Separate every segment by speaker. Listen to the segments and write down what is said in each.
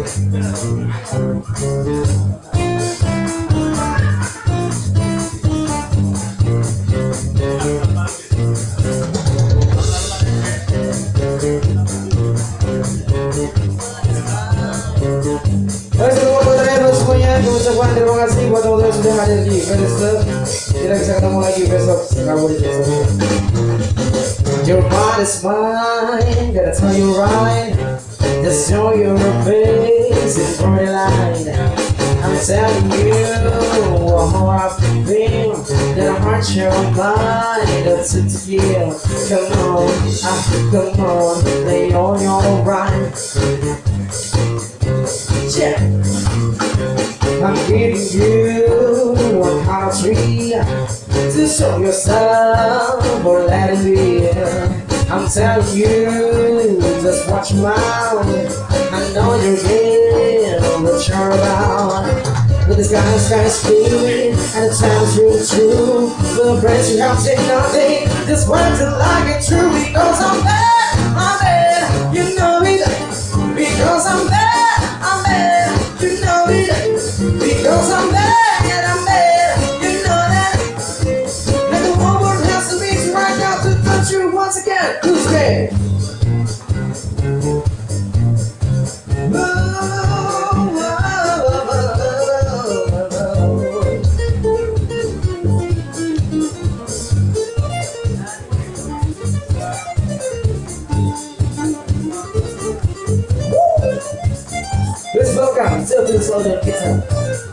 Speaker 1: Ucapan terima kasih buat teman-teman yang sudah hadir di Wednesday. Kita bisa ketemu lagi besok. Kamu di besok. Your body's mine, gotta tell you right. Just show your face in front of line. I'm telling you how I feel. That I hurt your mind, that's it to you. Come on, lay on your right. Yeah. I'm giving you one kind of tree to show yourself or let it be. I'm telling you, just watch your mouth. I know you're getting what you're about. But this guy's feeling, and the time is really true. The brains you have take nothing, just words it like it's true. Because I'm bad, you know it. Because I'm bad, you know it. Because I'm bad, you know that. And the whole world has to be right now to touch you once again. Who's there? Let's welcome still to the slow down guitar.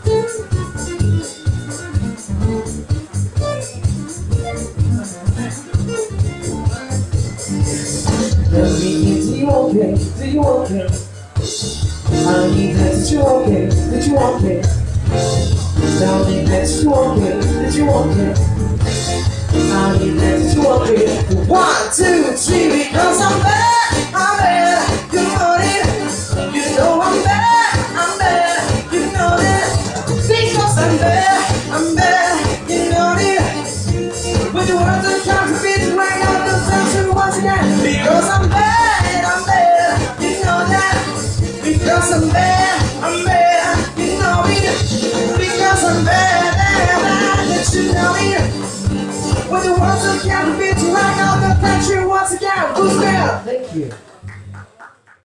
Speaker 1: Do you okay? Do you okay? I need that. Did you okay? Did you okay? Tell me that you okay? Did you okay? I need that. Did you okay? 1, 2, 3, because I'm bad, you know it. You know I'm bad, you know that. Because I'm bad, you know it. But the words are trying to fit right now, the touch once again. Because I'm bad, you know that. Because I'm bad, you know it. Because I'm bad, you know it. When the words are trying to fit right now, the touch once again. Who's there? Thank you.